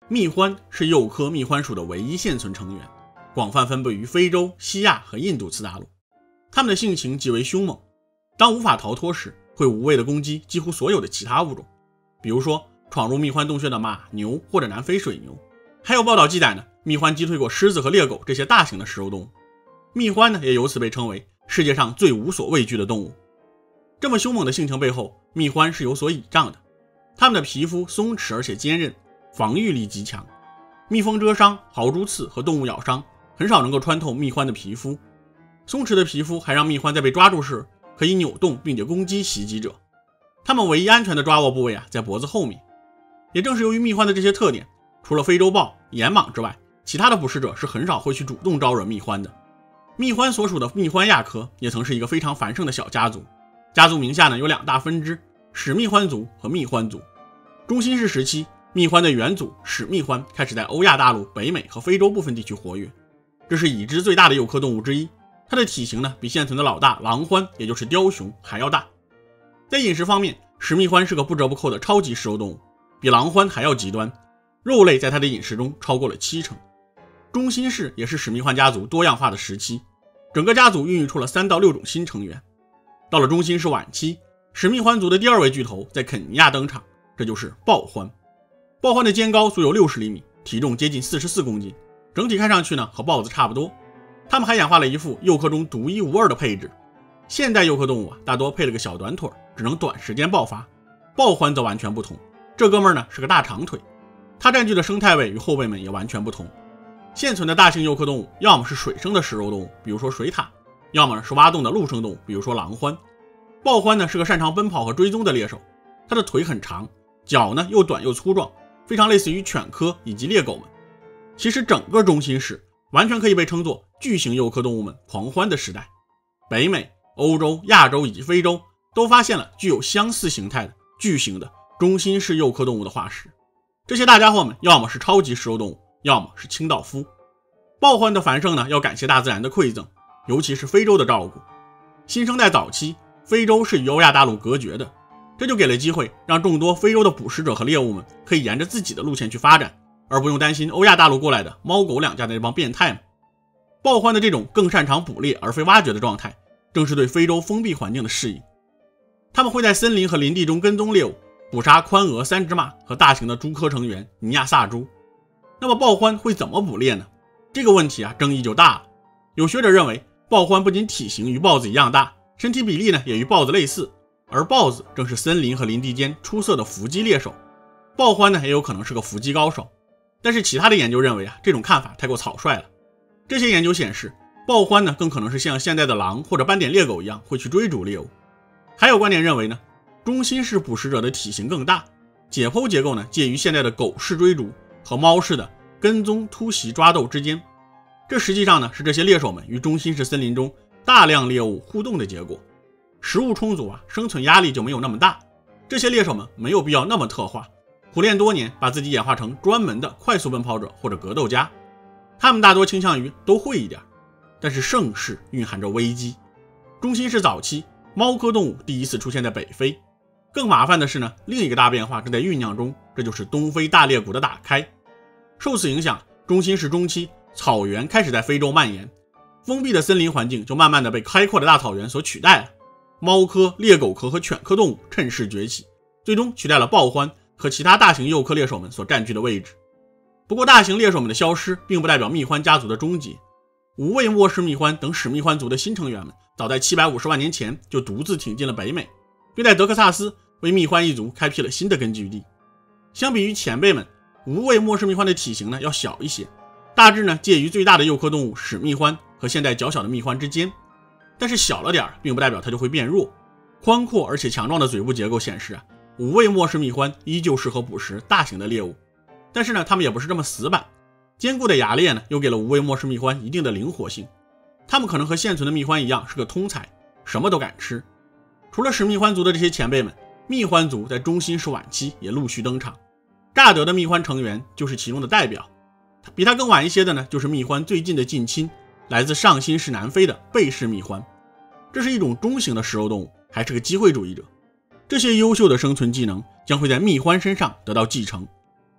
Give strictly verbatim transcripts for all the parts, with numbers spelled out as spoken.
蜜獾是鼬科蜜獾属的唯一现存成员，广泛分布于非洲、西亚和印度次大陆。它们的性情极为凶猛，当无法逃脱时，会无畏地攻击几乎所有的其他物种，比如说闯入蜜獾洞穴的马、牛或者南非水牛。还有报道记载呢，蜜獾击退过狮子和猎狗这些大型的食肉动物。蜜獾呢，也由此被称为世界上最无所畏惧的动物。这么凶猛的性情背后，蜜獾是有所倚仗的。它们的皮肤松弛而且坚韧，防御力极强。蜜蜂蛰伤、豪猪刺和动物咬伤很少能够穿透蜜獾的皮肤。松弛的皮肤还让蜜獾在被抓住时可以扭动并且攻击袭击者。它们唯一安全的抓握部位啊，在脖子后面。也正是由于蜜獾的这些特点，除了非洲豹、岩蟒之外，其他的捕食者是很少会去主动招惹蜜獾的。蜜獾所属的蜜獾亚科也曾是一个非常繁盛的小家族，家族名下呢有两大分支，始蜜獾族和蜜獾族。中新世时期，蜜獾的元祖始蜜獾开始在欧亚大陆、北美和非洲部分地区活跃，这是已知最大的鼬科动物之一。它的体型呢比现存的老大狼獾，也就是雕熊还要大。在饮食方面，始蜜獾是个不折不扣的超级食肉动物，比狼獾还要极端，肉类在它的饮食中超过了七成。中新世也是始蜜獾家族多样化的时期，整个家族孕育出了三到六种新成员。到了中新世晚期，始蜜獾族的第二位巨头在肯尼亚登场，这就是豹獾。豹獾的肩高足有六十厘米，体重接近四十四公斤，整体看上去呢和豹子差不多。它们还演化了一副鼬科中独一无二的配置。现代鼬科动物啊，大多配了个小短腿，只能短时间爆发。豹獾则完全不同，这哥们儿呢是个大长腿，它占据的生态位与后辈们也完全不同。现存的大型鼬科动物要么是水生的食肉动物，比如说水獭，要么是挖洞的陆生动物，比如说狼獾。豹獾呢是个擅长奔跑和追踪的猎手，它的腿很长，脚呢又短又粗壮，非常类似于犬科以及猎狗们。其实整个中新世完全可以被称作巨型鼬科动物们狂欢的时代。北美、欧洲、亚洲以及非洲都发现了具有相似形态的巨型的中新世鼬科动物的化石。这些大家伙们要么是超级食肉动物，要么是清道夫。豹獾的繁盛呢，要感谢大自然的馈赠，尤其是非洲的照顾。新生代早期，非洲是与欧亚大陆隔绝的，这就给了机会让众多非洲的捕食者和猎物们可以沿着自己的路线去发展，而不用担心欧亚大陆过来的猫狗两家的那帮变态们。豹獾的这种更擅长捕猎而非挖掘的状态，正是对非洲封闭环境的适应。它们会在森林和林地中跟踪猎物，捕杀宽额三只马和大型的猪科成员尼亚萨猪。那么豹獾会怎么捕猎呢？这个问题啊，争议就大了。有学者认为，豹獾不仅体型与豹子一样大，身体比例呢也与豹子类似，而豹子正是森林和林地间出色的伏击猎手，豹獾呢也有可能是个伏击高手。但是其他的研究认为啊，这种看法太过草率了。这些研究显示，豹獾呢更可能是像现代的狼或者斑点猎狗一样会去追逐猎物。还有观点认为呢，中新世捕食者的体型更大，解剖结构呢介于现代的狗式追逐和猫式的跟踪突袭抓斗之间。这实际上呢是这些猎手们与中新世森林中大量猎物互动的结果。食物充足啊，生存压力就没有那么大，这些猎手们没有必要那么特化，苦练多年把自己演化成专门的快速奔跑者或者格斗家。他们大多倾向于都会一点，但是盛世蕴含着危机。中新世早期，猫科动物第一次出现在北非。更麻烦的是呢，另一个大变化正在酝酿中，这就是东非大裂谷的打开。受此影响，中新世中期草原开始在非洲蔓延，封闭的森林环境就慢慢的被开阔的大草原所取代了。猫科、猎狗科和犬科动物趁势崛起，最终取代了豹獾和其他大型鼬科猎手们所占据的位置。不过大型猎手们的消失并不代表蜜獾家族的终结。无畏末氏蜜獾等始蜜獾族的新成员们早在七百五十万年前就独自挺进了北美，并在德克萨斯为蜜獾一族开辟了新的根据地。相比于前辈们，无畏末氏蜜獾的体型呢要小一些，大致呢介于最大的鼬科动物始蜜獾和现代较小的蜜獾之间。但是小了点并不代表它就会变弱。宽阔而且强壮的嘴部结构显示啊，无畏末氏蜜獾依旧适合捕食大型的猎物。但是呢，它们也不是这么死板，坚固的牙列呢又给了无畏末氏蜜獾一定的灵活性。它们可能和现存的蜜獾一样是个通才，什么都敢吃。除了始蜜獾族的这些前辈们，蜜獾族在中新世晚期也陆续登场。乍得的蜜獾成员就是其中的代表。比它更晚一些的呢，就是蜜獾最近的近亲，来自上新世南非的贝氏蜜獾。这是一种中型的食肉动物，还是个机会主义者。这些优秀的生存技能将会在蜜獾身上得到继承。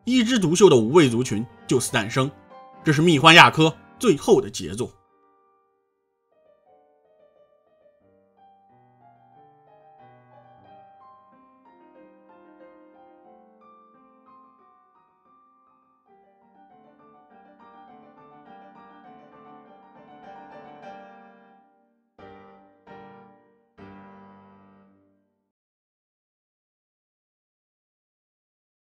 一枝独秀的无畏族群就此诞生。这是蜜獾亚科最后的杰作。